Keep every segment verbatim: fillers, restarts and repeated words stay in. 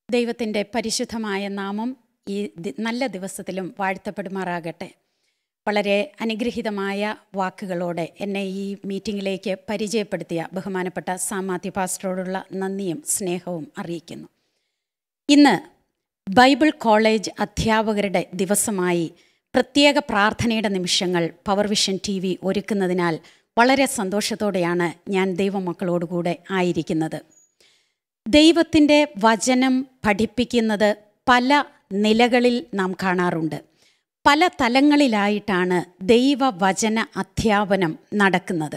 ദൈവത്തിൻ്റെ പരിശുദ്ധമായ നാമം ഈ നല്ല ദിവസത്തിലും വാഴ്ത്തപ്പെടുമാറാകട്ടെ. വളരെ അനുഗ്രഹീതമായ വാക്കുകളോടെ എന്നെ ഈ മീറ്റിങ്ങിലേക്ക് പരിചയപ്പെടുത്തിയ ബഹുമാനപ്പെട്ട സാമാത്യ പാസ്റ്ററോടുള്ള നന്ദിയും സ്നേഹവും അറിയിക്കുന്നു. ഇന്ന് ബൈബിൾ കോളേജ് അധ്യാപകരുടെ ദിവസമായി പ്രത്യേക പ്രാർത്ഥനയുടെ നിമിഷങ്ങൾ പവർവിഷൻ ടി വി ഒരുക്കുന്നതിനാൽ വളരെ സന്തോഷത്തോടെയാണ് ഞാൻ ദൈവമക്കളോടുകൂടെ ആയിരിക്കുന്നത്. ദൈവത്തിൻ്റെ വചനം പഠിപ്പിക്കുന്നത് പല നിലകളിൽ നാം കാണാറുണ്ട്. പല തലങ്ങളിലായിട്ടാണ് ദൈവവചന അധ്യാപനം നടക്കുന്നത്.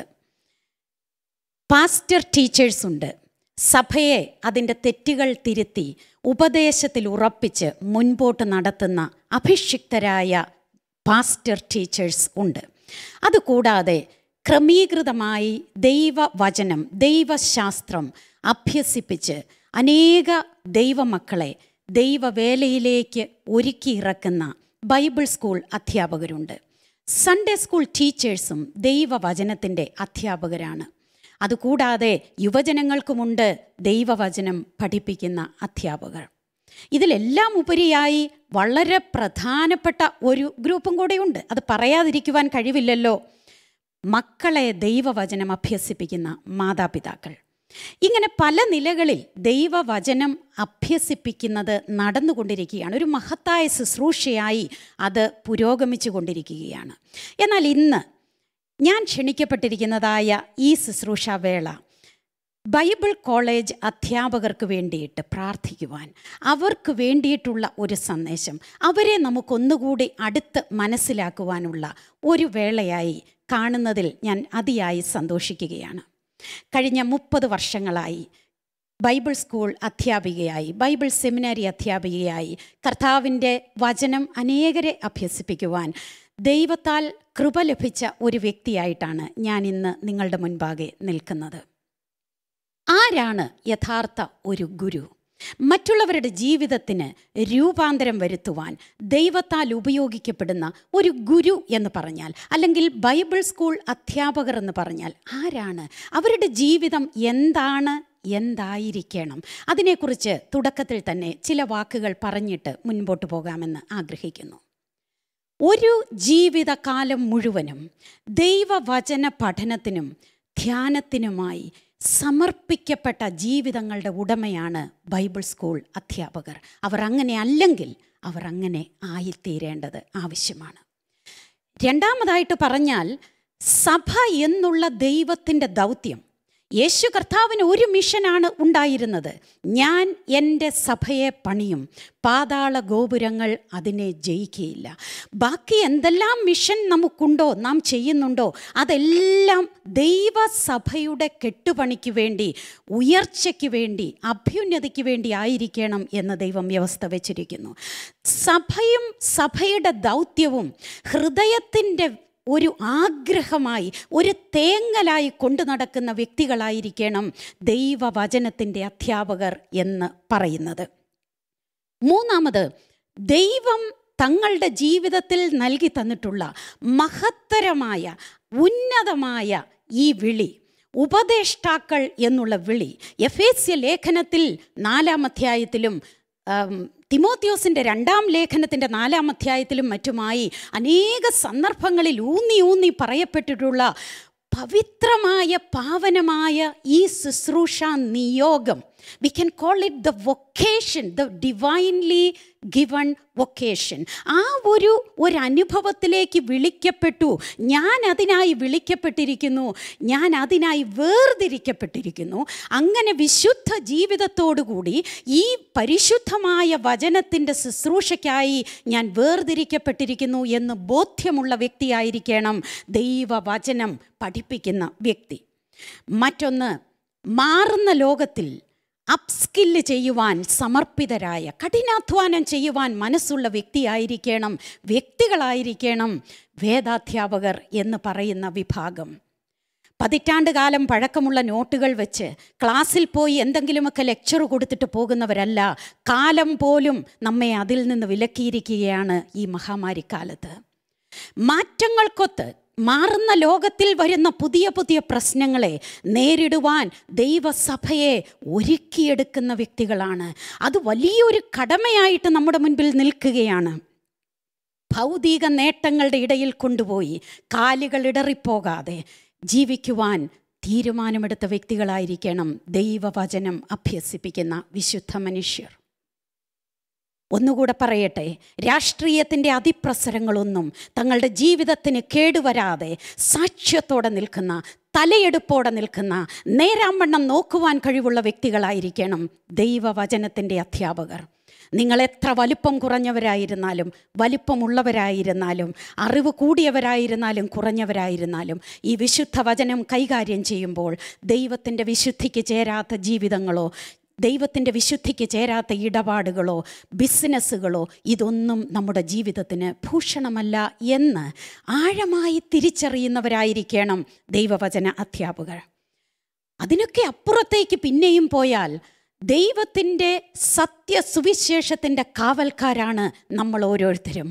പാസ്റ്റർ ടീച്ചേഴ്സ് ഉണ്ട്. സഭയെ അതിൻ്റെ തെറ്റുകൾ തിരുത്തി ഉപദേശത്തിൽ ഉറപ്പിച്ച് മുൻപോട്ട് നടത്തുന്ന അഭിഷിക്തരായ പാസ്റ്റർ ടീച്ചേഴ്സ് ഉണ്ട്. അതുകൂടാതെ ക്രമീകൃതമായി ദൈവവചനം ദൈവശാസ്ത്രം അഭ്യസിപ്പിച്ച് അനേക ദൈവമക്കളെ ദൈവവേലയിലേക്ക് ഒരുക്കിയിറക്കുന്ന ബൈബിൾ സ്കൂൾ അധ്യാപകരുണ്ട്. സൺഡേ സ്കൂൾ ടീച്ചേഴ്സും ദൈവവചനത്തിൻ്റെ അധ്യാപകരാണ്. അതുകൂടാതെ യുവജനങ്ങൾക്കുമുണ്ട് ദൈവവചനം പഠിപ്പിക്കുന്ന അധ്യാപകർ. ഇതിലെല്ലാം ഉപരിയായി വളരെ പ്രധാനപ്പെട്ട ഒരു ഗ്രൂപ്പും കൂടെയുണ്ട്. അത് പറയാതിരിക്കുവാൻ കഴിവില്ലല്ലോ. മക്കളെ ദൈവവചനം അഭ്യസിപ്പിക്കുന്ന മാതാപിതാക്കൾ. ഇങ്ങനെ പല നിലകളിൽ ദൈവവചനം അഭ്യസിപ്പിക്കുന്നത് നടന്നുകൊണ്ടിരിക്കുകയാണ്. ഒരു മഹത്തായ ശുശ്രൂഷയായി അത് പുരോഗമിച്ചു കൊണ്ടിരിക്കുകയാണ്. എന്നാൽ ഇന്ന് ഞാൻ ക്ഷണിക്കപ്പെട്ടിരിക്കുന്നതായ ഈ ശുശ്രൂഷാവേള ബൈബിൾ കോളേജ് അധ്യാപകർക്ക് വേണ്ടിയിട്ട് പ്രാർത്ഥിക്കുവാൻ, അവർക്ക് വേണ്ടിയിട്ടുള്ള ഒരു സന്ദേശം, അവരെ നമുക്കൊന്നുകൂടി അടുത്ത് മനസ്സിലാക്കുവാനുള്ള ഒരു വേളയായി കാണുന്നതിൽ ഞാൻ അതിയായി സന്തോഷിക്കുകയാണ്. കഴിഞ്ഞ മുപ്പത് വർഷങ്ങളായി ബൈബിൾ സ്കൂൾ അധ്യാപികയായി, ബൈബിൾ സെമിനാരി അധ്യാപികയായി കർത്താവിൻ്റെ വചനം അനേകരെ അഭ്യസിപ്പിക്കുവാൻ ദൈവത്താൽ കൃപ ലഭിച്ച ഒരു വ്യക്തിയായിട്ടാണ് ഞാൻ ഇന്ന് നിങ്ങളുടെ മുൻപാകെ നിൽക്കുന്നത്. ആരാണ് യഥാർത്ഥ ഒരു ഗുരു? മറ്റുള്ളവരുടെ ജീവിതത്തിന് രൂപാന്തരം വരുത്തുവാൻ ദൈവത്താൽ ഉപയോഗിക്കപ്പെടുന്ന ഒരു ഗുരു എന്ന് പറഞ്ഞാൽ, അല്ലെങ്കിൽ ബൈബിൾ സ്കൂൾ അധ്യാപകർ എന്ന് പറഞ്ഞാൽ ആരാണ്? അവരുടെ ജീവിതം എന്താണ്, എന്തായിരിക്കണം? അതിനെക്കുറിച്ച് തുടക്കത്തിൽ തന്നെ ചില വാക്കുകൾ പറഞ്ഞിട്ട് മുൻപോട്ട് പോകാമെന്ന് ആഗ്രഹിക്കുന്നു. ഒരു ജീവിതകാലം മുഴുവനും ദൈവവചന പഠനത്തിനും ധ്യാനത്തിനുമായി സമർപ്പിക്കപ്പെട്ട ജീവിതങ്ങളുടെ ഉടമയാണ് ബൈബിൾ സ്കൂൾ അധ്യാപകർ. അവർ അങ്ങനെ അല്ലെങ്കിൽ അവർ അങ്ങനെ ആയിത്തീരേണ്ടത് ആവശ്യമാണ്. രണ്ടാമതായിട്ട് പറഞ്ഞാൽ, സഭ എന്നുള്ള ദൈവത്തിൻ്റെ ദൗത്യം, യേശു കർത്താവിന് ഒരു മിഷനാണ് ഉണ്ടായിരുന്നത്. ഞാൻ എൻ്റെ സഭയെ പണിയും, പാതാള ഗോപുരങ്ങൾ അതിനെ ജയിക്കുകയില്ല. ബാക്കി എന്തെല്ലാം മിഷൻ നമുക്കുണ്ടോ, നാം ചെയ്യുന്നുണ്ടോ, അതെല്ലാം ദൈവസഭയുടെ കെട്ടുപണിക്ക് വേണ്ടി, ഉയർച്ചയ്ക്ക് വേണ്ടി, അഭ്യുന്നതിക്ക് വേണ്ടി ആയിരിക്കണം എന്ന് ദൈവം വ്യവസ്ഥ വെച്ചിരിക്കുന്നു. സഭയും സഭയുടെ ദൗത്യവും ഹൃദയത്തിൻ്റെ ഒരു ആഗ്രഹമായി, ഒരു തേങ്ങലായി കൊണ്ടു നടക്കുന്ന വ്യക്തികളായിരിക്കണം ദൈവവചനത്തിൻ്റെ അധ്യാപകർ എന്ന് പറയുന്നത്. മൂന്നാമത്, ദൈവം തങ്ങളുടെ ജീവിതത്തിൽ നൽകി തന്നിട്ടുള്ള മഹത്തരമായ ഉന്നതമായ ഈ വിളി, ഉപദേഷ്ടാക്കൾ എന്നുള്ള വിളി, എഫേസ്യ ലേഖനത്തിൽ നാലാം അധ്യായത്തിലും തിമോത്തിയോസിൻ്റെ രണ്ടാം ലേഖനത്തിൻ്റെ നാലാം അധ്യായത്തിലും മറ്റുമായി അനേക സന്ദർഭങ്ങളിൽ ഊന്നി ഊന്നി പറയപ്പെട്ടിട്ടുള്ള പവിത്രമായ പാവനമായ ഈ ശുശ്രൂഷ നിയോഗം, we can call it the vocation, the divinely given vocation. ആ ഒരു ഒരു അനുഭവത്തിലേക്ക് വിളിക്കപ്പെട്ടു. ഞാൻ അതിനായി വിളിക്കപ്പെട്ടിരിക്കുന്നു, ഞാൻ അതിനായി വേർതിരിക്കപ്പെട്ടിരിക്കുന്നു. അങ്ങനെ വിശുദ്ധ ജീവിതത്തോടുകൂടി ഈ പരിശുദ്ധമായ വചനത്തിൻ്റെ ശുശ്രൂഷയ്ക്കായി ഞാൻ വേർതിരിക്കപ്പെട്ടിരിക്കുന്നു എന്ന് ബോധ്യമുള്ള വ്യക്തിയായിരിക്കണം ദൈവവചനം പഠിപ്പിക്കുന്ന വ്യക്തി. മറ്റൊന്ന്, മാറുന്ന ലോകത്തിൽ അപ്സ്കില്ല് ചെയ്യുവാൻ സമർപ്പിതരായ, കഠിനാധ്വാനം ചെയ്യുവാൻ മനസ്സുള്ള വ്യക്തിയായിരിക്കണം, വ്യക്തികളായിരിക്കണം വേദാധ്യാപകർ എന്ന് പറയുന്ന വിഭാഗം. പതിറ്റാണ്ട് കാലം പഴക്കമുള്ള നോട്ടുകൾ വെച്ച് ക്ലാസ്സിൽ പോയി എന്തെങ്കിലുമൊക്കെ ലെക്ചർ കൊടുത്തിട്ട് പോകുന്നവരല്ല. കാലം പോലും നമ്മെ അതിൽ നിന്ന് വിലക്കിയിരിക്കുകയാണ് ഈ മഹാമാരിക്കാലത്ത്. മാറ്റങ്ങൾക്കൊത്ത് മാറുന്ന ലോകത്തിൽ വരുന്ന പുതിയ പുതിയ പ്രശ്നങ്ങളെ നേരിടുവാൻ ദൈവസഭയെ ഒരുക്കിയെടുക്കുന്ന വ്യക്തികളാണ്. അത് വലിയൊരു കടമയായിട്ട് നമ്മുടെ മുൻപിൽ നിൽക്കുകയാണ്. ഭൗതിക നേട്ടങ്ങളുടെ ഇടയിൽ കൊണ്ടുപോയി കാലുകൾ ഇടറിപ്പോകാതെ ജീവിക്കുവാൻ തീരുമാനമെടുത്ത വ്യക്തികളായിരിക്കണം ദൈവവചനം അഭ്യസിപ്പിക്കുന്ന വിശുദ്ധ മനുഷ്യർ. ഒന്നുകൂടെ പറയട്ടെ, രാഷ്ട്രീയത്തിൻ്റെ അതിപ്രസരങ്ങളൊന്നും തങ്ങളുടെ ജീവിതത്തിന് കേടുവരാതെ സാക്ഷ്യത്തോടെ നിൽക്കുന്ന, തലയെടുപ്പോടെ നിൽക്കുന്ന, നേരാംവണ്ണം നോക്കുവാൻ കഴിവുള്ള വ്യക്തികളായിരിക്കണം ദൈവവചനത്തിൻ്റെ അധ്യാപകർ. നിങ്ങളെത്ര വലിപ്പം കുറഞ്ഞവരായിരുന്നാലും വലിപ്പമുള്ളവരായിരുന്നാലും അറിവ് കൂടിയവരായിരുന്നാലും കുറഞ്ഞവരായിരുന്നാലും ഈ വിശുദ്ധ വചനം കൈകാര്യം ചെയ്യുമ്പോൾ ദൈവത്തിൻ്റെ വിശുദ്ധിക്ക് ചേരാത്ത ജീവിതങ്ങളോ ദൈവത്തിൻ്റെ വിശുദ്ധിക്ക് ചേരാത്ത ഇടപാടുകളോ ബിസിനസ്സുകളോ ഇതൊന്നും നമ്മുടെ ജീവിതത്തിന് ഭൂഷണമല്ല എന്ന് ആഴമായി തിരിച്ചറിയുന്നവരായിരിക്കണം ദൈവവചന അധ്യാപകർ. അതിനൊക്കെ അപ്പുറത്തേക്ക് പിന്നെയും പോയാൽ ദൈവത്തിൻ്റെ സത്യസുവിശേഷത്തിൻ്റെ കാവൽക്കാരാണ് നമ്മൾ ഓരോരുത്തരും.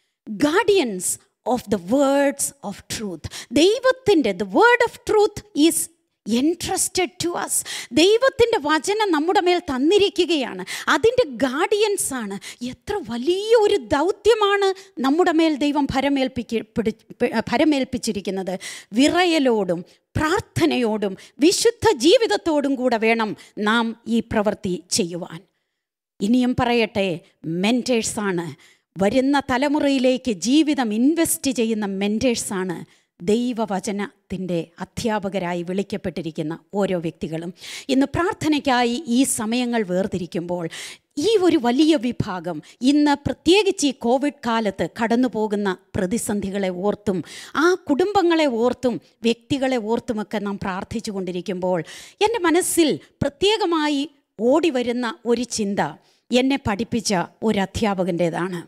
Guardians of the words of truth. ദൈവത്തിൻ്റെ the word of truth is entrusted to us. ദൈവത്തിൻ്റെ വചനം നമ്മുടെ മേൽ തന്നിരിക്കുകയാണ്. അതിൻ്റെ ഗാർഡിയൻസാണ്. എത്ര വലിയ ഒരു ദൗത്യമാണ് നമ്മുടെ മേൽ ദൈവം ഭരമേൽപ്പിക്ക ഭരമേൽപ്പിച്ചിരിക്കുന്നത്. വിറയലോടും പ്രാർത്ഥനയോടും വിശുദ്ധ ജീവിതത്തോടും കൂടെ വേണം നാം ഈ പ്രവൃത്തി ചെയ്യുവാൻ. ഇനിയും പറയട്ടെ, മെൻറ്റേഴ്സാണ്, വരുന്ന തലമുറയിലേക്ക് ജീവിതം ഇൻവെസ്റ്റ് ചെയ്യുന്ന മെൻറ്റേഴ്സാണ് ദൈവവചനത്തിൻ്റെ അധ്യാപകരായി വിളിക്കപ്പെട്ടിരിക്കുന്ന ഓരോ വ്യക്തികളും. ഇന്ന് പ്രാർത്ഥനയ്ക്കായി ഈ സമയങ്ങൾ വേർതിരിക്കുമ്പോൾ ഈ ഒരു വലിയ വിഭാഗം ഇന്ന് പ്രത്യേകിച്ച് ഈ കോവിഡ് കാലത്ത് കടന്നു പോകുന്ന പ്രതിസന്ധികളെ ഓർത്തും ആ കുടുംബങ്ങളെ ഓർത്തും വ്യക്തികളെ ഓർത്തുമൊക്കെ നാം പ്രാർത്ഥിച്ചു കൊണ്ടിരിക്കുമ്പോൾ എൻ്റെ മനസ്സിൽ പ്രത്യേകമായി ഓടി വരുന്ന ഒരു ചിന്ത എന്നെ പഠിപ്പിച്ച ഒരു അധ്യാപകൻ്റേതാണ്.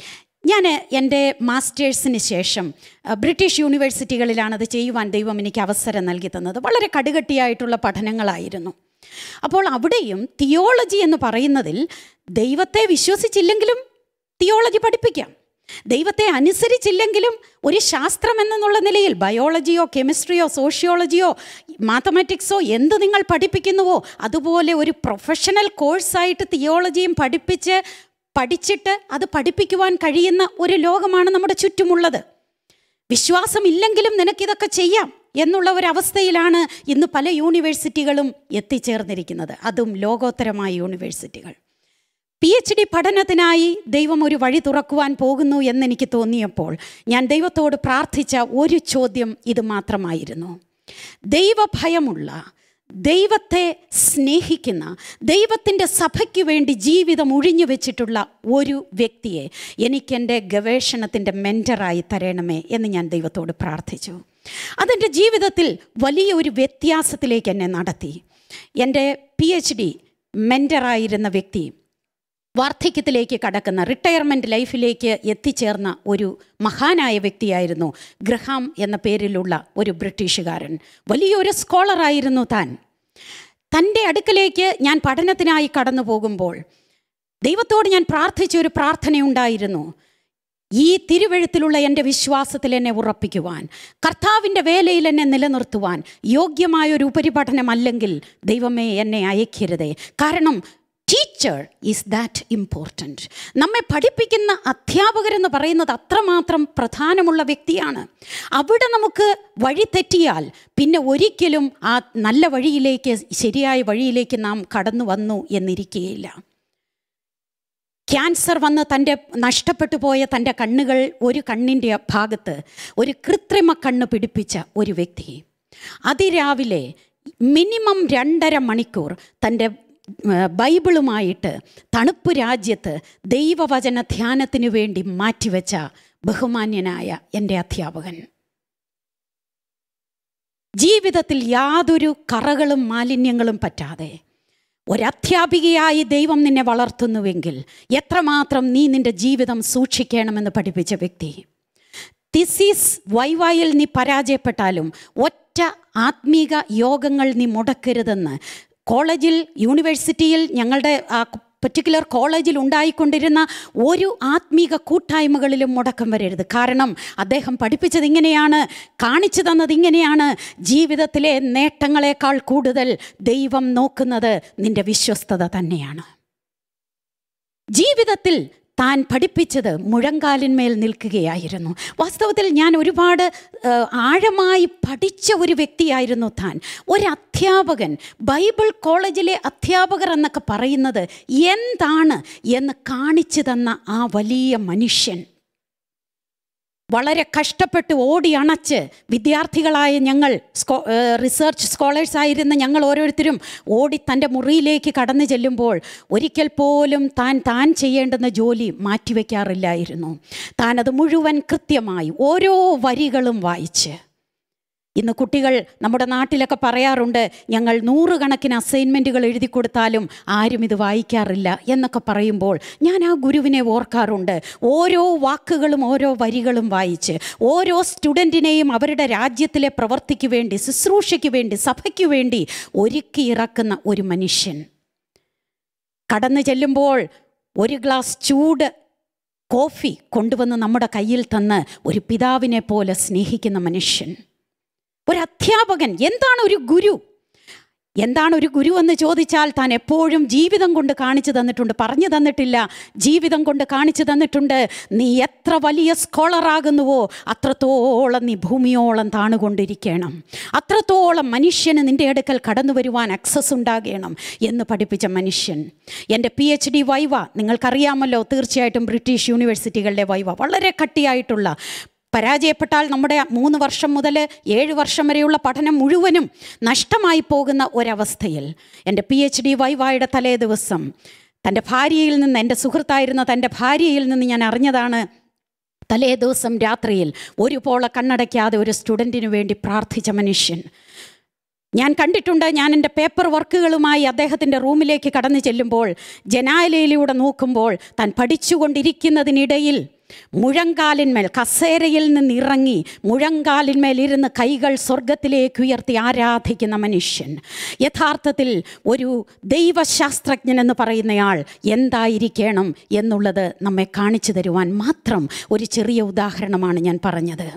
ഞാൻ എൻ്റെ മാസ്റ്റേഴ്സിന് ശേഷം ബ്രിട്ടീഷ് യൂണിവേഴ്സിറ്റികളിലാണത് ചെയ്യുവാൻ ദൈവം എനിക്ക് അവസരം നൽകി തന്നത്. വളരെ കടുകട്ടിയായിട്ടുള്ള പഠനങ്ങളായിരുന്നു. അപ്പോൾ അവിടെയും തിയോളജി എന്ന് പറയുന്നതിൽ ദൈവത്തെ വിശ്വസിച്ചില്ലെങ്കിലും തിയോളജി പഠിപ്പിക്കാം, ദൈവത്തെ അനുസരിച്ചില്ലെങ്കിലും ഒരു ശാസ്ത്രം എന്നുള്ള നിലയിൽ ബയോളജിയോ കെമിസ്ട്രിയോ സോഷ്യോളജിയോ മാത്തമാറ്റിക്സോ എന്ത് നിങ്ങൾ പഠിപ്പിക്കുന്നുവോ അതുപോലെ ഒരു പ്രൊഫഷണൽ കോഴ്സായിട്ട് തിയോളജിയും പഠിപ്പിച്ച് പഠിച്ചിട്ട് അത് പഠിപ്പിക്കുവാൻ കഴിയുന്ന ഒരു ലോകമാണ് നമ്മുടെ ചുറ്റുമുള്ളത്. വിശ്വാസമില്ലെങ്കിലും നിനക്കിതൊക്കെ ചെയ്യാം എന്നുള്ള ഒരവസ്ഥയിലാണ് ഇന്ന് പല യൂണിവേഴ്സിറ്റികളും എത്തിച്ചേർന്നിരിക്കുന്നത്, അതും ലോകോത്തരമായ യൂണിവേഴ്സിറ്റികൾ. പി എച്ച് ഡി പഠനത്തിനായി ദൈവം ഒരു വഴി തുറക്കുവാൻ പോകുന്നു എന്നെനിക്ക് തോന്നിയപ്പോൾ ഞാൻ ദൈവത്തോട് പ്രാർത്ഥിച്ച ഒരു ചോദ്യം ഇത് മാത്രമായിരുന്നു. ദൈവഭയമുള്ള, ദൈവത്തെ സ്നേഹിക്കുന്ന, ദൈവത്തിൻ്റെ സഭയ്ക്ക് വേണ്ടി ജീവിതം ഒഴിഞ്ഞു വെച്ചിട്ടുള്ള ഒരു വ്യക്തിയെ എനിക്കെൻ്റെ ഗവേഷണത്തിൻ്റെ മെൻറ്ററായി തരണമേ എന്ന് ഞാൻ ദൈവത്തോട് പ്രാർത്ഥിച്ചു. അതെൻ്റെ ജീവിതത്തിൽ വലിയ ഒരു വ്യത്യാസത്തിലേക്ക് എന്നെ നടത്തി. എൻ്റെ പി എച്ച് ഡി മെൻറ്ററായിരുന്ന വ്യക്തി വാർദ്ധക്യത്തിലേക്ക് കടക്കുന്ന, റിട്ടയർമെൻറ്റ് ലൈഫിലേക്ക് എത്തിച്ചേർന്ന ഒരു മഹാനായ വ്യക്തിയായിരുന്നു. ഗ്രഹാം എന്ന പേരിലുള്ള ഒരു ബ്രിട്ടീഷുകാരൻ. വലിയൊരു സ്കോളറായിരുന്നു താൻ. തൻ്റെ അടുക്കലേക്ക് ഞാൻ പഠനത്തിനായി കടന്നു പോകുമ്പോൾ ദൈവത്തോട് ഞാൻ പ്രാർത്ഥിച്ച ഒരു പ്രാർത്ഥനയുണ്ടായിരുന്നു. ഈ തിരുവെഴുത്തിലുള്ള എൻ്റെ വിശ്വാസത്തിൽ എന്നെ ഉറപ്പിക്കുവാൻ, കർത്താവിൻ്റെ വേലയിൽ എന്നെ നിലനിർത്തുവാൻ യോഗ്യമായൊരു ഉപരിപഠനമല്ലെങ്കിൽ ദൈവമേ എന്നെ അയക്കരുതേ. കാരണം ടീച്ചർ ഈസ് ദാറ്റ് ഇമ്പോർട്ടൻറ്റ്. നമ്മെ പഠിപ്പിക്കുന്ന അധ്യാപകരെന്ന് പറയുന്നത് അത്രമാത്രം പ്രധാനമുള്ള വ്യക്തിയാണ്. അവിടെ നമുക്ക് വഴി തെറ്റിയാൽ പിന്നെ ഒരിക്കലും ആ നല്ല വഴിയിലേക്ക്, ശരിയായ വഴിയിലേക്ക് നാം കടന്നു വന്നു എന്നിരിക്കുകയില്ല. ക്യാൻസർ വന്ന് തൻ്റെ നഷ്ടപ്പെട്ടു പോയ തൻ്റെ കണ്ണുകൾ, ഒരു കണ്ണിൻ്റെ ഭാഗത്ത് ഒരു കൃത്രിമ കണ്ണ് പിടിപ്പിച്ച ഒരു വ്യക്തി അതിരാവിലെ മിനിമം രണ്ടര മണിക്കൂർ തൻ്റെ ബൈബിളുമായിട്ട് തണുപ്പ് രാജ്യത്ത് ദൈവവചന ധ്യാനത്തിനു വേണ്ടി മാറ്റിവെച്ച ബഹുമാന്യനായ എൻ്റെ അധ്യാപകൻ. ജീവിതത്തിൽ യാതൊരു കറകളും മാലിന്യങ്ങളും പറ്റാതെ ഒരധ്യാപികയായി ദൈവം നിന്നെ വളർത്തുന്നുവെങ്കിൽ എത്രമാത്രം നീ നിൻ്റെ ജീവിതം സൂക്ഷിക്കണമെന്ന് പഠിപ്പിച്ച വ്യക്തി. തിസീസ് വൈവായിൽ നീ പരാജയപ്പെട്ടാലും ഒറ്റ ആത്മീക യോഗങ്ങൾ നീ മുടക്കരുതെന്ന് കോളേജിൽ, യൂണിവേഴ്സിറ്റിയിൽ ഞങ്ങളുടെ പെർട്ടിക്കുലർ കോളേജിൽ ഉണ്ടായിക്കൊണ്ടിരുന്ന ഒരു ആത്മീക കൂട്ടായ്മകളിലും മുടക്കം വരരുത്. കാരണം അദ്ദേഹം പഠിപ്പിച്ചത് ഇങ്ങനെയാണ്, കാണിച്ചു തന്നത് ഇങ്ങനെയാണ്. ജീവിതത്തിലെ നേട്ടങ്ങളെക്കാൾ കൂടുതൽ ദൈവം നോക്കുന്നത് നിന്റെ വിശ്വസ്തത തന്നെയാണ്. ജീവിതത്തിൽ താൻ പഠിപ്പിച്ചത് മുഴങ്കാലിന്മേൽ നിൽക്കുകയായിരുന്നു. വാസ്തവത്തിൽ ഞാൻ ഒരുപാട് ആഴമായി പഠിച്ച ഒരു വ്യക്തിയായിരുന്നു താൻ. ഒരു അധ്യാപകൻ, ബൈബിൾ കോളേജിലെ അധ്യാപകർ എന്നൊക്കെ പറയുന്നത് എന്താണ് എന്ന് കാണിച്ചു തന്ന ആ വലിയ മനുഷ്യൻ വളരെ കഷ്ടപ്പെട്ട് ഓടി അണച്ച് വിദ്യാർത്ഥികളായ ഞങ്ങൾ, സ്കോ റിസർച്ച് സ്കോളേഴ്സായിരുന്ന ഞങ്ങൾ ഓരോരുത്തരും ഓടി തൻ്റെ മുറിയിലേക്ക് കടന്നു ചെല്ലുമ്പോൾ ഒരിക്കൽ പോലും താൻ താൻ ചെയ്യേണ്ടുന്ന ജോലി മാറ്റിവെക്കാറില്ലായിരുന്നു. താൻ അത് മുഴുവൻ കൃത്യമായി ഓരോ വരികളും വായിച്ച്. ഇന്ന് കുട്ടികൾ നമ്മുടെ നാട്ടിലൊക്കെ പറയാറുണ്ട്, ഞങ്ങൾ നൂറുകണക്കിന് അസൈൻമെൻറ്റുകൾ എഴുതി കൊടുത്താലും ആരും ഇത് വായിക്കാറില്ല എന്നൊക്കെ പറയുമ്പോൾ ഞാൻ ആ ഗുരുവിനെ ഓർക്കാറുണ്ട്. ഓരോ വാക്കുകളും ഓരോ വരികളും വായിച്ച് ഓരോ സ്റ്റുഡൻറ്റിനെയും അവരുടെ രാജ്യത്തിലെ പ്രവൃത്തിക്ക് വേണ്ടി, ശുശ്രൂഷയ്ക്ക് വേണ്ടി, സഭയ്ക്ക് വേണ്ടി ഒരുക്കി ഇറക്കുന്ന ഒരു മനുഷ്യൻ. കടന്നു ചെല്ലുമ്പോൾ ഒരു ഗ്ലാസ് ചൂട് കോഫി കൊണ്ടുവന്ന് നമ്മുടെ കയ്യിൽ തന്ന് ഒരു പിതാവിനെ പോലെ സ്നേഹിക്കുന്ന മനുഷ്യൻ, ഒരു അധ്യാപകൻ. എന്താണ് ഒരു ഗുരു? എന്താണ് ഒരു ഗുരു എന്ന് ചോദിച്ചാൽ താൻ എപ്പോഴും ജീവിതം കൊണ്ട് കാണിച്ചു തന്നിട്ടുണ്ട്. പറഞ്ഞു തന്നിട്ടില്ല, ജീവിതം കൊണ്ട് കാണിച്ചു തന്നിട്ടുണ്ട്. നീ എത്ര വലിയ സ്കോളറാകുന്നുവോ അത്രത്തോളം നീ ഭൂമിയോളം താണുകൊണ്ടിരിക്കണം, അത്രത്തോളം മനുഷ്യന് നിൻ്റെ അടുക്കൽ കടന്നു വരുവാൻ ആക്സസ് ഉണ്ടാകണം എന്ന് പഠിപ്പിച്ച മനുഷ്യൻ. എൻ്റെ പി എച്ച് ഡി വൈവ നിങ്ങൾക്കറിയാമല്ലോ, തീർച്ചയായിട്ടും ബ്രിട്ടീഷ് യൂണിവേഴ്സിറ്റികളുടെ വൈവ വളരെ കട്ടിയായിട്ടുള്ള, പരാജയപ്പെട്ടാൽ നമ്മുടെ മൂന്ന് വർഷം മുതൽ ഏഴ് വർഷം വരെയുള്ള പഠനം മുഴുവനും നഷ്ടമായി പോകുന്ന ഒരവസ്ഥയിൽ എൻ്റെ പി എച്ച് ഡി വൈവായുടെ തലേ ദിവസം തൻ്റെ ഭാര്യയിൽ നിന്ന്, എൻ്റെ സുഹൃത്തായിരുന്ന തൻ്റെ ഭാര്യയിൽ നിന്ന് ഞാൻ അറിഞ്ഞതാണ്, തലേ ദിവസം രാത്രിയിൽ ഒരു പോള കണ്ണടയ്ക്കാതെ ഒരു സ്റ്റുഡൻറ്റിനു വേണ്ടി പ്രാർത്ഥിച്ച മനുഷ്യൻ ഞാൻ കണ്ടിട്ടുണ്ട്. ഞാൻ എൻ്റെ പേപ്പർ വർക്കുകളുമായി അദ്ദേഹത്തിൻ്റെ റൂമിലേക്ക് കടന്നു ചെല്ലുമ്പോൾ ജനാലയിലൂടെ നോക്കുമ്പോൾ താൻ പഠിച്ചുകൊണ്ടിരിക്കുന്നതിനിടയിൽ മുഴങ്കാലിന്മേൽ, കസേരയിൽ നിന്നിറങ്ങി മുഴങ്കാലിന്മേൽ ഇരുന്ന് കൈകൾ സ്വർഗത്തിലേക്ക് ഉയർത്തി ആരാധിക്കുന്ന മനുഷ്യൻ. യഥാർത്ഥത്തിൽ ഒരു ദൈവശാസ്ത്രജ്ഞൻ എന്ന് പറയുന്നയാൾ എന്തായിരിക്കണം എന്നുള്ളത് നമ്മെ കാണിച്ചു തരുവാൻ മാത്രം ഒരു ചെറിയ ഉദാഹരണമാണ് ഞാൻ പറഞ്ഞത്.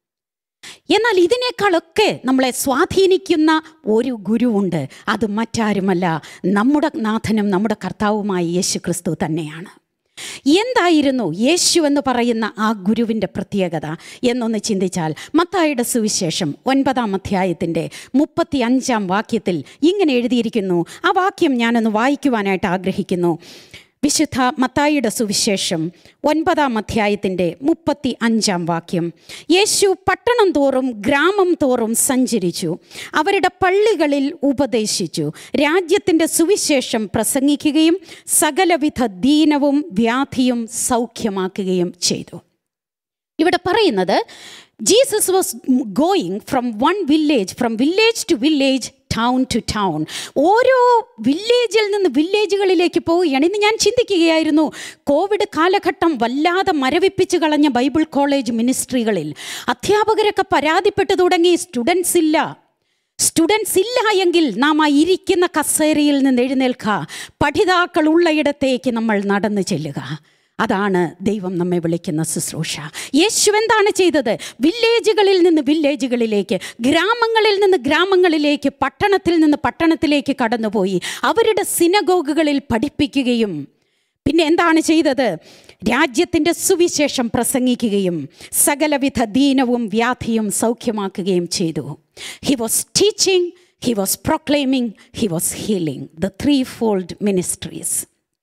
എന്നാൽ ഇതിനേക്കാളൊക്കെ നമ്മളെ സ്വാധീനിക്കുന്ന ഒരു ഗുരുവുണ്ട്. അത് മറ്റാരുമല്ല, നമ്മുടെ നാഥനും നമ്മുടെ കർത്താവുമായ യേശു ക്രിസ്തു തന്നെയാണ്. എന്തായിരുന്നു യേശു എന്ന് പറയുന്ന ആ ഗുരുവിൻ്റെ പ്രത്യേകത എന്നൊന്ന് ചിന്തിച്ചാൽ, മത്തായിയുടെ സുവിശേഷം ഒൻപതാം അധ്യായത്തിൻ്റെ മുപ്പത്തി അഞ്ചാം വാക്യത്തിൽ ഇങ്ങനെ എഴുതിയിരിക്കുന്നു. ആ വാക്യം ഞാനൊന്ന് വായിക്കുവാനായിട്ട് ആഗ്രഹിക്കുന്നു. വിശുദ്ധ മത്തായിയുടെ സുവിശേഷം ഒൻപതാം അധ്യായത്തിൻ്റെ മുപ്പത്തി അഞ്ചാം വാക്യം. യേശു പട്ടണം തോറും ഗ്രാമം തോറും സഞ്ചരിച്ചു, അവരുടെ പള്ളികളിൽ ഉപദേശിച്ചു, രാജ്യത്തിൻ്റെ സുവിശേഷം പ്രസംഗിക്കുകയും സകലവിധ ദീനവും വ്യാധിയും സൗഖ്യമാക്കുകയും ചെയ്തു. ഇവിടെ പറയുന്നത് Jesus was going from one village from village to village, town to town. ഓരോ വില്ലേജിൽ നിന്ന് വില്ലേജുകളിലേക്ക് പോവുകയാണ്. ഇന്ന് ഞാൻ ചിന്തിക്കുകയായിരുന്നു, കോവിഡ് കാലഘട്ടം വല്ലാതെ മരവിപ്പിച്ച് കളഞ്ഞ ബൈബിൾ കോളേജ് മിനിസ്ട്രികളിൽ അധ്യാപകരൊക്കെ പരാതിപ്പെട്ടു തുടങ്ങി, സ്റ്റുഡൻസ് ഇല്ല. സ്റ്റുഡൻസ് ഇല്ല എങ്കിൽ നാം ആ ഇരിക്കുന്ന കസേരയിൽ നിന്ന് എഴുന്നേൽക്കുക, പഠിതാക്കൾ ഉള്ളയിടത്തേക്ക് നമ്മൾ നടന്നു ചെല്ലുക. അതാണ് ദൈവം നമ്മെ വിളിക്കുന്ന ശുശ്രൂഷ. യേശു എന്താണ് ചെയ്തത്? വില്ലേജുകളിൽ നിന്ന് വില്ലേജുകളിലേക്ക്, ഗ്രാമങ്ങളിൽ നിന്ന് ഗ്രാമങ്ങളിലേക്ക്, പട്ടണത്തിൽ നിന്ന് പട്ടണത്തിലേക്ക് കടന്നുപോയി അവരുടെ സിനഗോഗുകളിൽ പഠിപ്പിക്കുകയും പിന്നെ എന്താണ് ചെയ്തത്? രാജ്യത്തിൻ്റെ സുവിശേഷം പ്രസംഗിക്കുകയും സകലവിധ ദീനവും വ്യാധിയും സൗഖ്യമാക്കുകയും ചെയ്തു. He was teaching, he was proclaiming, he was healing. The threefold ministries.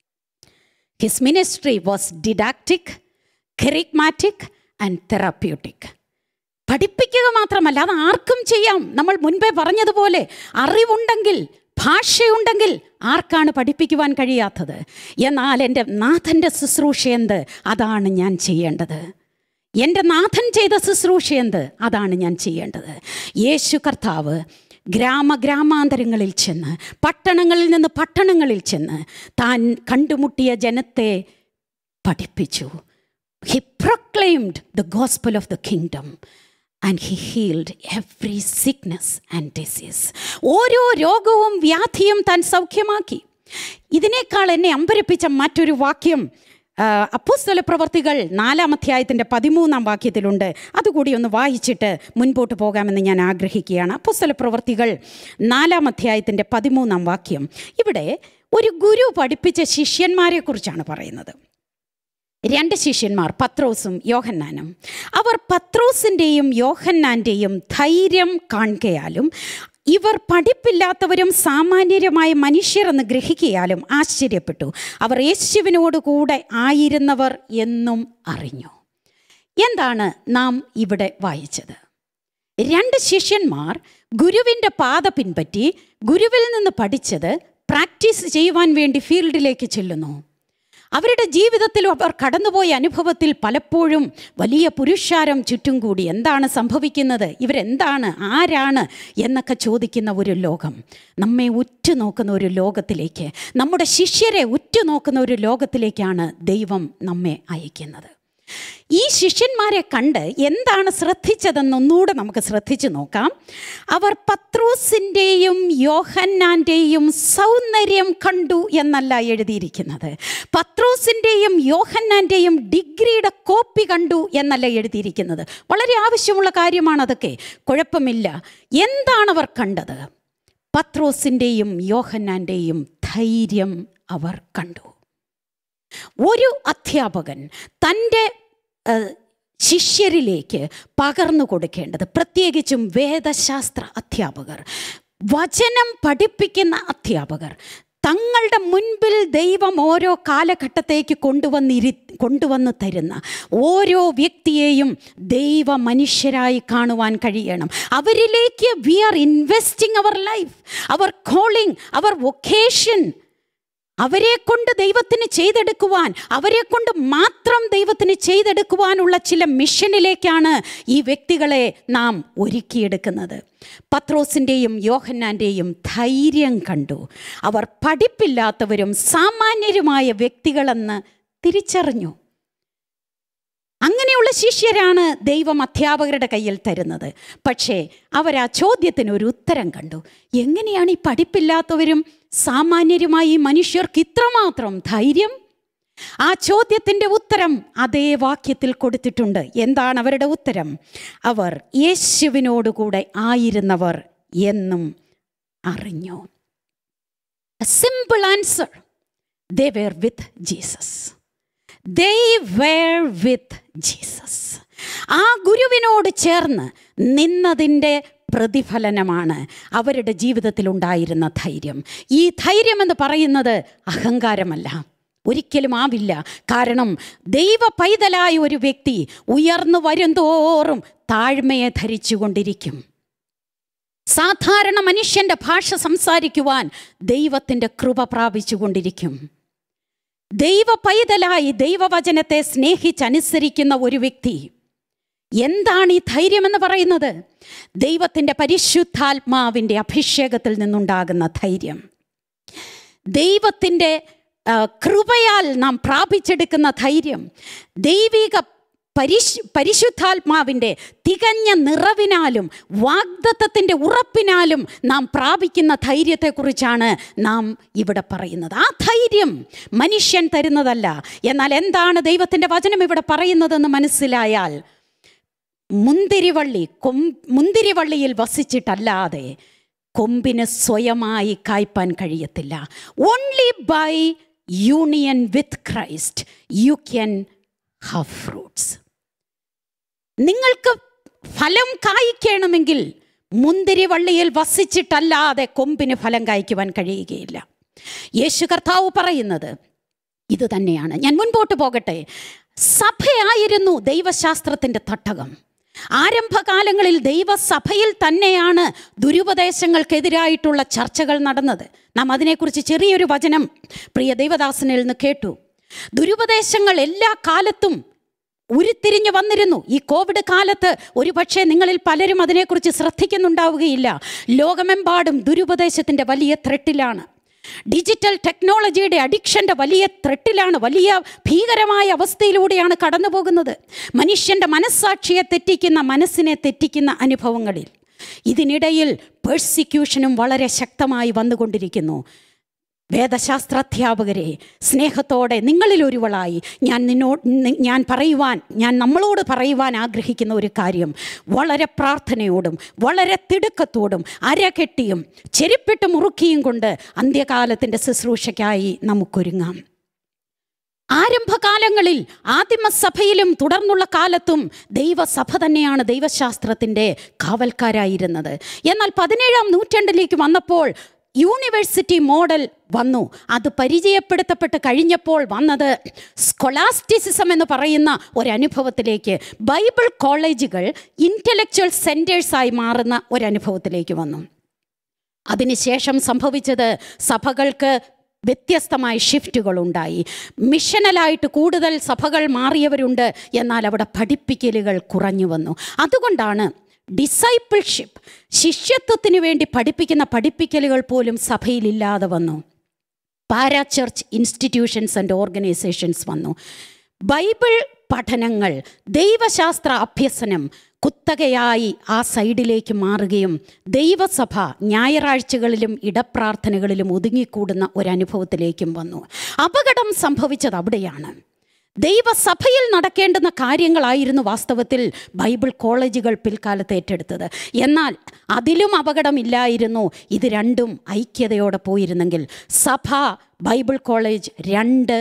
His ministry was didactic, charismatic and therapeutic. പഠിപ്പിക്കുക മാത്രമല്ല, അത് ആർക്കും ചെയ്യാം. നമ്മൾ മുൻപേ പറഞ്ഞതുപോലെ അറിവുണ്ടെങ്കിൽ, ഭാഷയുണ്ടെങ്കിൽ ആർക്കാണ് പഠിപ്പിക്കുവാൻ കഴിയാത്തത്? എന്നാൽ എൻ്റെ നാഥൻ്റെ ശുശ്രൂഷ എന്ത്? അതാണ് ഞാൻ ചെയ്യേണ്ടത്. എൻ്റെ നാഥൻ ചെയ്ത ശുശ്രൂഷ എന്ത്? അതാണ് ഞാൻ ചെയ്യേണ്ടത്. യേശു കർത്താവ് ഗ്രാമ ഗ്രാമാന്തരങ്ങളിൽ ചെന്ന്, പട്ടണങ്ങളിൽ നിന്ന് പട്ടണങ്ങളിൽ ചെന്ന് താൻ കണ്ടുമുട്ടിയ ജനത്തെ പഠിപ്പിച്ചു. He proclaimed the gospel of the kingdom and he healed every sickness and disease. ഓരോ രോഗവും വ്യാധിയും താൻ സൗഖ്യമാക്കി. ഇതിനേക്കാൾ എന്നെ അമ്പരപ്പിച്ച മറ്റൊരു വാക്യം അപ്പോസ്തല പ്രവർത്തികൾ നാലാം അധ്യായത്തിൻ്റെ പതിമൂന്നാം വാക്യത്തിലുണ്ട്. അതുകൂടി ഒന്ന് വായിച്ചിട്ട് മുൻപോട്ട് പോകാമെന്ന് ഞാൻ ആഗ്രഹിക്കുകയാണ്. അപ്പോസ്തല പ്രവർത്തികൾ നാലാം അധ്യായത്തിൻ്റെ പതിമൂന്നാം വാക്യം. ഇവിടെ ഒരു ഗുരു പഠിപ്പിച്ച ശിഷ്യന്മാരെ കുറിച്ചാണ് പറയുന്നത്. രണ്ട് ശിഷ്യന്മാർ, പത്രോസും യോഹന്നാനും. അവർ പത്രോസിൻ്റെയും യോഹന്നാൻ്റെയും ധൈര്യം കാണുകയാലും ഇവർ പഠിപ്പില്ലാത്തവരും സാമാന്യരുമായ മനുഷ്യർ എന്ന് ഗ്രഹിക്കയാലും ആശ്ചര്യപ്പെട്ടു. അവർ യേശുവിനോട് കൂടെ ആയിരുന്നവർ എന്നും അറിഞ്ഞു. എന്താണ് നാം ഇവിടെ വായിച്ചത്? രണ്ട് ശിഷ്യന്മാർ ഗുരുവിൻ്റെ പാത പിൻപറ്റി ഗുരുവിൽ നിന്ന് പഠിച്ചത് പ്രാക്ടീസ് ചെയ്യുവാൻ വേണ്ടി ഫീൽഡിലേക്ക് ചെല്ലുന്നു. അവരുടെ ജീവിതത്തിൽ അവർ കടന്നുപോയ അനുഭവത്തിൽ പലപ്പോഴും വലിയ പുരുഷാരം ചുറ്റും കൂടി എന്താണ് സംഭവിക്കുന്നത്, ഇവരെന്താണ്, ആരാണ് എന്നൊക്കെ ചോദിക്കുന്ന ഒരു ലോകം, നമ്മെ ഉറ്റുനോക്കുന്ന ഒരു ലോകത്തിലേക്ക്, നമ്മുടെ ശിഷ്യരെ ഉറ്റുനോക്കുന്ന ഒരു ലോകത്തിലേക്കാണ് ദൈവം നമ്മെ അയക്കുന്നത്. ഈ ശിഷ്യന്മാരെ കണ്ട് എന്താണ് ശ്രദ്ധിച്ചതെന്നൊന്നുകൂടെ നമുക്ക് ശ്രദ്ധിച്ചു നോക്കാം. അവർ പത്രോസിൻ്റെയും യോഹന്നാൻ്റെയും സൗന്ദര്യം കണ്ടു എന്നല്ല എഴുതിയിരിക്കുന്നത്. പത്രോസിൻ്റെയും യോഹന്നാൻ്റെയും ഡിഗ്രിയുടെ കോപ്പി കണ്ടു എന്നല്ല എഴുതിയിരിക്കുന്നത്. വളരെ ആവശ്യമുള്ള കാര്യമാണ് അതൊക്കെ, കുഴപ്പമില്ല. എന്താണവർ കണ്ടത്? പത്രോസിൻ്റെയും യോഹന്നാൻ്റെയും ധൈര്യം അവർ കണ്ടു. ഒരു അധ്യാപകൻ തൻ്റെ ശിഷ്യരിലേക്ക് പകർന്നു കൊടുക്കേണ്ടത്, പ്രത്യേകിച്ചും വേദശാസ്ത്ര അധ്യാപകർ, വചനം പഠിപ്പിക്കുന്ന അധ്യാപകർ, തങ്ങളുടെ മുൻപിൽ ദൈവം ഓരോ കാലഘട്ടത്തേക്ക് കൊണ്ടുവന്നിരി കൊണ്ടുവന്ന് തരുന്ന ഓരോ വ്യക്തിയെയും ദൈവ മനുഷ്യരായി കാണുവാൻ കഴിയണം. അവരിലേക്ക് വി ആർ ഇൻവെസ്റ്റിംഗ് അവർ ലൈഫ്, അവർ കോളിംഗ്, അവർ വൊക്കേഷൻ. അവരെ കൊണ്ട് ദൈവത്തിന് ചെയ്തെടുക്കുവാൻ, അവരെ കൊണ്ട് മാത്രം ദൈവത്തിന് ചെയ്തെടുക്കുവാനുള്ള ചില മിഷനിലേക്കാണ് ഈ വ്യക്തികളെ നാം ഒരുക്കിയെടുക്കുന്നത്. പത്രോസിൻ്റെയും യോഹന്നാൻ്റെയും ധൈര്യം കണ്ടു. അവർ പഠിപ്പില്ലാത്തവരും സാമാന്യരുമായ വ്യക്തികളെന്ന് തിരിച്ചറിഞ്ഞു. അങ്ങനെയുള്ള ശിഷ്യരാണ് ദൈവം അധ്യാപകരുടെ കയ്യിൽ തരുന്നത്. പക്ഷേ അവർ ആ ചോദ്യത്തിന് ഒരു ഉത്തരം കണ്ടു. എങ്ങനെയാണ് ഈ പഠിപ്പില്ലാത്തവരും സാമാന്യരുമായി മനുഷ്യർക്ക് ഇത്രമാത്രം ധൈര്യം? ആ ചോദ്യത്തിൻ്റെ ഉത്തരം അതേ വാക്യത്തിൽ കൊടുത്തിട്ടുണ്ട്. എന്താണ് അവരുടെ ഉത്തരം? അവർ യേശുവിനോടുകൂടെ ആയിരുന്നവർ എന്നും അറിഞ്ഞു. A simple answer. They were with Jesus. They were with Jesus. ആ ഗുരുവിനോട് ചേർന്ന് നിന്നതിൻ്റെ പ്രതിഫലനമാണ് അവരുടെ ജീവിതത്തിൽ ഉണ്ടായിരുന്ന ധൈര്യം. ഈ ധൈര്യം എന്ന് പറയുന്നത് അഹങ്കാരമല്ല, ഒരിക്കലും ആവില്ല. കാരണം ദൈവ പൈതലായ ഒരു വ്യക്തി ഉയർന്നു വരുന്തോറും താഴ്മയെ ധരിച്ചുകൊണ്ടിരിക്കും. സാധാരണ മനുഷ്യൻ്റെ ഭാഷ സംസാരിക്കുവാൻ ദൈവത്തിൻ്റെ കൃപ പ്രാപിച്ചു കൊണ്ടിരിക്കും. ദൈവ പൈതലായി ദൈവവചനത്തെ സ്നേഹിച്ചനുസരിക്കുന്ന ഒരു വ്യക്തി, എന്താണ് ഈ ധൈര്യം എന്ന് പറയുന്നത്? ദൈവത്തിൻ്റെ പരിശുദ്ധാത്മാവിൻ്റെ അഭിഷേകത്തിൽ നിന്നുണ്ടാകുന്ന ധൈര്യം, ദൈവത്തിൻ്റെ കൃപയാൽ നാം പ്രാപിച്ചെടുക്കുന്ന ധൈര്യം, ദൈവിക പരിശു പരിശുദ്ധാത്മാവിൻ്റെ തികഞ്ഞ നിറവിനാലും വാഗ്ദത്തത്തിൻ്റെ ഉറപ്പിനാലും നാം പ്രാപിക്കുന്ന ധൈര്യത്തെക്കുറിച്ചാണ് നാം ഇവിടെ പറയുന്നത്. ആ ധൈര്യം മനുഷ്യൻ തരുന്നതല്ല. എന്നാൽ എന്താണ് ദൈവത്തിൻ്റെ വചനം ഇവിടെ പറയുന്നതെന്ന് മനസ്സിലായാൽ, മുന്തിരിവള്ളി കൊം മുന്തിരിവള്ളിയിൽ വസിച്ചിട്ടല്ലാതെ കൊമ്പിന് സ്വയമായി കായ്പാൻ കഴിയത്തില്ല. Only by union with Christ you can have fruits. നിങ്ങൾക്ക് ഫലം കായ്ക്കണമെങ്കിൽ മുന്തിരിവള്ളിയിൽ വസിച്ചിട്ടല്ലാതെ കൊമ്പിന് ഫലം കായ്ക്കുവാൻ കഴിയുകയില്ല. യേശു കർത്താവ് പറയുന്നത് ഇത് തന്നെയാണ്. ഞാൻ മുൻപോട്ട് പോകട്ടെ. സഭയായിരുന്നു ദൈവശാസ്ത്രത്തിൻ്റെ തട്ടകം. ആരംഭകാലങ്ങളിൽ ദൈവസഭയിൽ തന്നെയാണ് ദുരുപദേശങ്ങൾക്കെതിരായിട്ടുള്ള ചർച്ചകൾ നടന്നത്. നാം അതിനെക്കുറിച്ച് ചെറിയൊരു വചനം പ്രിയ ദൈവദാസനിൽ നിന്ന് കേട്ടു. ദുരുപദേശങ്ങൾ എല്ലാ കാലത്തും ഉരുത്തിരിഞ്ഞു വന്നിരുന്നു. ഈ കോവിഡ് കാലത്ത് ഒരുപക്ഷെ നിങ്ങളിൽ പലരും അതിനെക്കുറിച്ച് ശ്രദ്ധിക്കുന്നുണ്ടാവുകയില്ല. ലോകമെമ്പാടും ദുരുപദേശത്തിൻ്റെ വലിയ ത്രെട്ടിലാണ്. ഡിജിറ്റൽ ടെക്നോളജിയുടെ അഡിക്ഷൻ്റെ വലിയ ത്രെട്ടിലാണ്. വലിയ ഭീകരമായ അവസ്ഥയിലൂടെയാണ് കടന്നു പോകുന്നത്. മനുഷ്യൻ്റെ മനസ്സാക്ഷിയെ തെറ്റിക്കുന്ന, മനസ്സിനെ തെറ്റിക്കുന്ന അനുഭവങ്ങളിൽ ഇതിനിടയിൽ പെർസിക്യൂഷനും വളരെ ശക്തമായി വന്നുകൊണ്ടിരിക്കുന്നു. വേദശാസ്ത്രാധ്യാപകരെ, സ്നേഹത്തോടെ നിങ്ങളിലൊരുവളായി ഞാൻ നിന്നോട് ഞാൻ പറയുവാൻ ഞാൻ നമ്മളോട് പറയുവാൻ ആഗ്രഹിക്കുന്ന ഒരു കാര്യം, വളരെ പ്രാർത്ഥനയോടും വളരെ തിടുക്കത്തോടും അരകെട്ടിയും ചെരുപ്പിട്ട് മുറുക്കിയും കൊണ്ട് അന്ത്യകാലത്തിൻ്റെ ശുശ്രൂഷയ്ക്കായി നമുക്കൊരുങ്ങാം. ആരംഭകാലങ്ങളിൽ ആദിമസഭയിലും തുടർന്നുള്ള കാലത്തും ദൈവസഭ തന്നെയാണ് ദൈവശാസ്ത്രത്തിൻ്റെ കാവൽക്കാരായിരുന്നത്. എന്നാൽ പതിനേഴാം നൂറ്റാണ്ടിലേക്ക് വന്നപ്പോൾ യൂണിവേഴ്സിറ്റി മോഡൽ വന്നു. അത് പരിചയപ്പെടുത്തപ്പെട്ട് കഴിഞ്ഞപ്പോൾ വന്നത് സ്കോളാസ്റ്റിസിസം എന്ന് പറയുന്ന ഒരനുഭവത്തിലേക്ക്, ബൈബിൾ കോളേജുകൾ ഇൻ്റലക്ച്വൽ സെൻറ്റേഴ്സായി മാറുന്ന ഒരനുഭവത്തിലേക്ക് വന്നു. അതിനുശേഷം സംഭവിച്ചത് സഭകൾക്ക് വ്യത്യസ്തമായ ഷിഫ്റ്റുകളുണ്ടായി. മിഷനലായിട്ട് കൂടുതൽ സഭകൾ മാറിയവരുണ്ട്, എന്നാൽ അവിടെ പഠിപ്പിക്കലുകൾ കുറഞ്ഞു വന്നു. അതുകൊണ്ടാണ് ഡിസൈപ്പിൾഷിപ്പ്, ശിഷ്യത്വത്തിന് വേണ്ടി പഠിപ്പിക്കുന്ന പഠിപ്പിക്കലുകൾ പോലും സഭയിലില്ലാതെ വന്നു. Para church institutions and organisations വന്നു. ബൈബിൾ പഠനങ്ങൾ, ദൈവശാസ്ത്ര അഭ്യസനം കുത്തകയായി ആ സൈഡിലേക്ക് മാറുകയും ദൈവസഭ ഞായറാഴ്ചകളിലും ഇടപ്രാർത്ഥനകളിലും ഒതുങ്ങിക്കൂടുന്ന ഒരനുഭവത്തിലേക്കും വന്നു. അപകടം സംഭവിച്ചത് അവിടെയാണ്. ദൈവസഭയിൽ നടക്കേണ്ടുന്ന കാര്യങ്ങളായിരുന്നു വാസ്തവത്തിൽ ബൈബിൾ കോളേജുകൾ പിൽക്കാലത്ത് ഏറ്റെടുത്തത്. എന്നാൽ അതിലും അപകടമില്ലായിരുന്നു. ഇത് രണ്ടും ഐക്യതയോടെ പോയിരുന്നെങ്കിൽ സഭ, ബൈബിൾ കോളേജ് രണ്ട്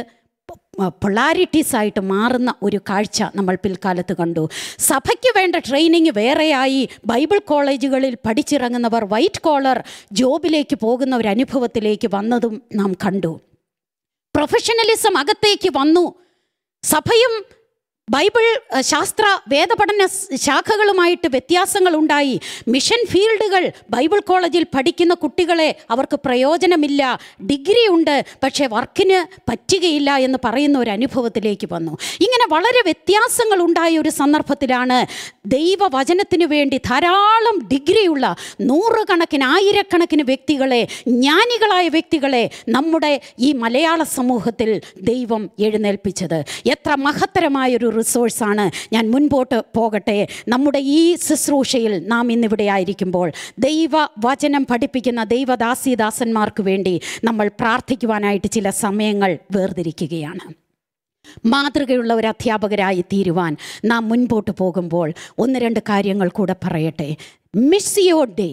പൊളാരിറ്റീസ് ആയിട്ട് മാറുന്ന ഒരു കാഴ്ച നമ്മൾ പിൽക്കാലത്ത് കണ്ടു. സഭയ്ക്ക് വേണ്ട ട്രെയിനിങ് വേറെയായി, ബൈബിൾ കോളേജുകളിൽ പഠിച്ചിറങ്ങുന്നവർ വൈറ്റ് കോളർ ജോബിലേക്ക് പോകുന്ന ഒരു അനുഭവത്തിലേക്ക് വന്നതും നാം കണ്ടു. പ്രൊഫഷണലിസം അകത്തേക്ക് വന്നു. സഭയും ബൈബിൾ ശാസ്ത്ര വേദപഠന ശാഖകളുമായിട്ട് വ്യത്യാസങ്ങളുണ്ടായി. മിഷൻ ഫീൽഡുകൾ ബൈബിൾ കോളേജിൽ പഠിക്കുന്ന കുട്ടികളെ അവർക്ക് പ്രയോജനമില്ല, ഡിഗ്രി ഉണ്ട് പക്ഷേ വർക്കിന് പറ്റുകയില്ല എന്ന് പറയുന്ന ഒരു അനുഭവത്തിലേക്ക് വന്നു. ഇങ്ങനെ വളരെ വ്യത്യാസങ്ങൾ ഉണ്ടായ ഒരു സന്ദർഭത്തിലാണ് ദൈവവചനത്തിനു വേണ്ടി ധാരാളം ഡിഗ്രിയുള്ള നൂറുകണക്കിന് ആയിരക്കണക്കിന് വ്യക്തികളെ, ജ്ഞാനികളായ വ്യക്തികളെ നമ്മുടെ ഈ മലയാള സമൂഹത്തിൽ ദൈവം എഴുന്നേൽപ്പിച്ചത്. എത്ര മഹത്തരമായൊരു റിസോഴ്സാണ്. ഞാൻ മുൻപോട്ട് പോകട്ടെ. നമ്മുടെ ഈ ശുശ്രൂഷയിൽ നാം ഇന്നിവിടെ ആയിരിക്കുമ്പോൾ ദൈവവചനം പഠിപ്പിക്കുന്ന ദൈവദാസിദാസന്മാർക്ക് വേണ്ടി നമ്മൾ പ്രാർത്ഥിക്കുവാനായിട്ട് ചില സമയങ്ങൾ വേർതിരിക്കുകയാണ്. മാതൃകയുള്ള ഒരു അധ്യാപകരായി തീരുവാൻ നാം മുൻപോട്ട് പോകുമ്പോൾ ഒന്ന് രണ്ട് കാര്യങ്ങൾ കൂടെ പറയട്ടെ. മിസ്സിയോ ഡേ,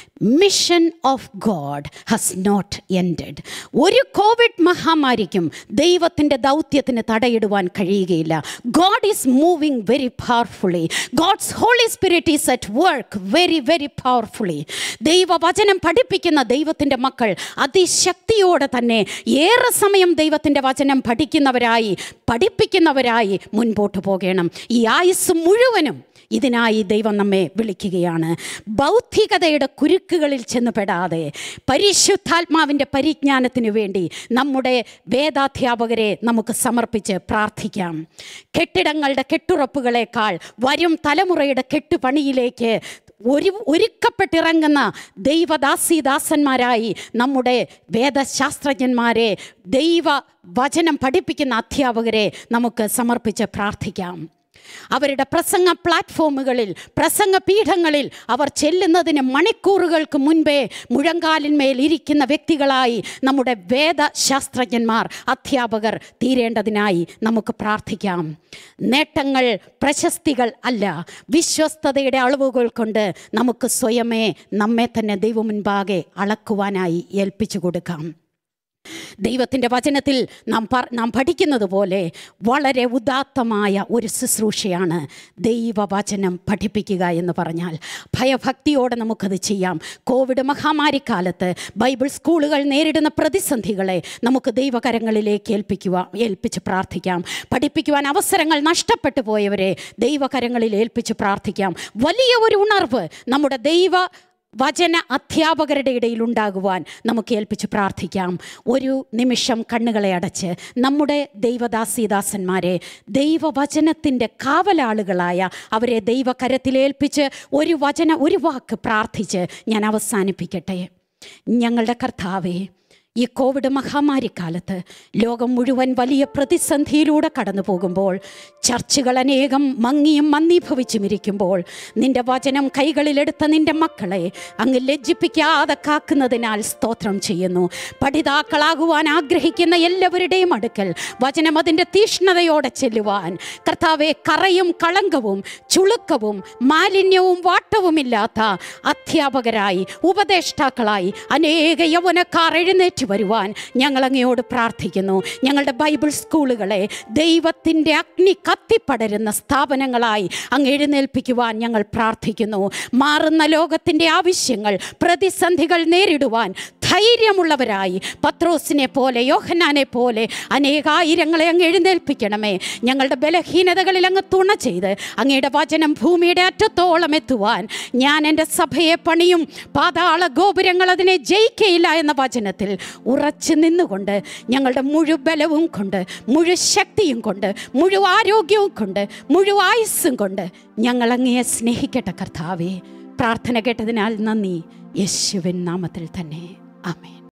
mission of God has not ended. ഒരു കോവിഡ് മഹാമാരിക്കും ദൈവത്തിൻ്റെ ദൗത്യത്തിന് തടയിടുവാൻ കഴിയുകയില്ല. God is moving very powerfully. God's Holy Spirit is at work very very powerfully. ദൈവവചനം പഠിപ്പിക്കുന്ന ദൈവത്തിൻ്റെ മക്കൾ അതിശക്തിയോടെ തന്നെ ഏറെ സമയം ദൈവത്തിൻ്റെ വചനം പഠിക്കുന്നവരായി, പഠിപ്പിക്കുന്നവരായി മുൻപോട്ട് പോകണം. ഈ ആയുസ് മുഴുവനും ഇതിനായി ദൈവം നമ്മെ വിളിക്കുകയാണ്. ബൗദ്ധികതയുടെ കുരുക്കുകളിൽ ചെന്ന് പെടാതെ പരിശുദ്ധാത്മാവിൻ്റെ പരിജ്ഞാനത്തിനു വേണ്ടി നമ്മുടെ വേദാധ്യാപകരെ നമുക്ക് സമർപ്പിച്ച് പ്രാർത്ഥിക്കാം. കെട്ടിടങ്ങളുടെ കെട്ടുറപ്പുകളേക്കാൾ വരും തലമുറയുടെ കെട്ടുപണിയിലേക്ക് ഒരു ഒരുക്കപ്പെട്ടിറങ്ങുന്ന ദൈവദാസിദാസന്മാരായി നമ്മുടെ വേദശാസ്ത്രജ്ഞന്മാരെ, ദൈവ വചനം പഠിപ്പിക്കുന്ന അധ്യാപകരെ നമുക്ക് സമർപ്പിച്ച് പ്രാർത്ഥിക്കാം. അവരുടെ പ്രസംഗ പ്ലാറ്റ്ഫോമുകളിൽ, പ്രസംഗ പീഠങ്ങളിൽ അവർ ചെല്ലുന്നതിന് മണിക്കൂറുകൾക്ക് മുൻപേ മുഴങ്കാലിന്മേൽ ഇരിക്കുന്ന വ്യക്തികളായി നമ്മുടെ വേദശാസ്ത്രജ്ഞന്മാർ, അധ്യാപകർ തീരേണ്ടതിനായി നമുക്ക് പ്രാർത്ഥിക്കാം. നേട്ടങ്ങൾ, പ്രശസ്തികൾ അല്ല, വിശ്വസ്തതയുടെ അളവുകൾ കൊണ്ട് നമുക്ക് സ്വയമേ നമ്മെ തന്നെ ദൈവമുൻപാകെ അളക്കുവാനായി ഏൽപ്പിച്ചു കൊടുക്കാം. ദൈവത്തിൻ്റെ വചനത്തിൽ നാം നാം പഠിക്കുന്നത് പോലെ വളരെ ഉദാത്തമായ ഒരു ശുശ്രൂഷയാണ് ദൈവവചനം പഠിപ്പിക്കുക എന്ന് പറഞ്ഞാൽ. ഭയഭക്തിയോടെ നമുക്കത് ചെയ്യാം. കോവിഡ് മഹാമാരിക്കാലത്ത് ബൈബിൾ സ്കൂളുകൾ നേരിടുന്ന പ്രതിസന്ധികളെ നമുക്ക് ദൈവകരങ്ങളിലേക്ക് ഏൽപ്പിക്കുക ഏൽപ്പിച്ച് പ്രാർത്ഥിക്കാം. പഠിപ്പിക്കുവാൻ അവസരങ്ങൾ നഷ്ടപ്പെട്ടു പോയവരെ ദൈവകരങ്ങളിൽ ഏൽപ്പിച്ച് പ്രാർത്ഥിക്കാം. വലിയ ഒരു ഉണർവ് നമ്മുടെ ദൈവ വചന അധ്യാപകരുടെ ഇടയിൽ ഉണ്ടാകുവാൻ നമുക്ക് ഏൽപ്പിച്ച് പ്രാർത്ഥിക്കാം. ഒരു നിമിഷം കണ്ണുകളെ അടച്ച് നമ്മുടെ ദൈവദാസിദാസന്മാരെ, ദൈവവചനത്തിൻ്റെ കാവലാളുകളായ അവരെ ദൈവകരത്തിലേൽപ്പിച്ച് ഒരു വചന ഒരു വാക്ക് പ്രാർത്ഥിച്ച് ഞാൻ അവസാനിപ്പിക്കട്ടെ. ഞങ്ങളുടെ കർത്താവേ, ഈ കോവിഡ് മഹാമാരിക്കാലത്ത് ലോകം മുഴുവൻ വലിയ പ്രതിസന്ധിയിലൂടെ കടന്നു പോകുമ്പോൾ, ചർച്ചുകൾ അനേകം മങ്ങിയും മന്ദീഭവിച്ചും ഇരിക്കുമ്പോൾ, നിൻ്റെ വചനം കൈകളിലെടുത്ത നിൻ്റെ മക്കളെ അങ്ങ് ലജ്ജിപ്പിക്കാതെ കാക്കുന്നതിനാൽ സ്തോത്രം ചെയ്യുന്നു. പഠിതാക്കളാകുവാൻ ആഗ്രഹിക്കുന്ന എല്ലാവരുടെയും അടുക്കൽ വചനം അതിൻ്റെ തീഷ്ണതയോടെ ചെല്ലുവാൻ കർത്താവെ, കറയും കളങ്കവും ചുളുക്കവും മാലിന്യവും വാട്ടവുമില്ലാത്ത അധ്യാപകരായി, ഉപദേഷ്ടാക്കളായി അനേക യൗവനക്കാർ എഴുന്നേറ്റ് വരുവാൻ ഞങ്ങൾ അങ്ങയോട് പ്രാർത്ഥിക്കുന്നു. ഞങ്ങളുടെ ബൈബിൾ സ്കൂളുകളെ ദൈവത്തിൻ്റെ അഗ്നി കത്തിപ്പടരുന്ന സ്ഥാപനങ്ങളായി അങ്ങ് എഴുന്നേൽപ്പിക്കുവാൻ ഞങ്ങൾ പ്രാർത്ഥിക്കുന്നു. മാറുന്ന ലോകത്തിൻ്റെ ആവശ്യങ്ങൾ, പ്രതിസന്ധികൾ നേരിടുവാൻ ധൈര്യമുള്ളവരായി പത്രോസിനെ പോലെ, യോഹന്നാനെ പോലെ അനേകായിരങ്ങളെ അങ്ങ് എഴുന്നേൽപ്പിക്കണമേ. ഞങ്ങളുടെ ബലഹീനതകളിൽ അങ്ങ് തുണ ചെയ്ത് അങ്ങയുടെ വചനം ഭൂമിയുടെ അറ്റത്തോളം എത്തുവാൻ, ഞാൻ എൻ്റെ സഭയെ പണിയും, പാതാള ഗോപുരങ്ങൾ അതിനെ ജയിക്കയില്ല എന്ന വചനത്തിൽ ഉറച്ചു നിന്നുകൊണ്ട് ഞങ്ങളുടെ മുഴുബലവും കൊണ്ട്, മുഴു ശക്തിയും കൊണ്ട്, മുഴു ആരോഗ്യവും കൊണ്ട്, മുഴു ആയുസ്സും കൊണ്ട് ഞങ്ങൾ അങ്ങയെ സ്നേഹിക്കട്ടെ കർത്താവേ. പ്രാർത്ഥന കേട്ടതിനാൽ നന്ദി. യേശുവിൻ നാമത്തിൽ തന്നെ ആമേൻ.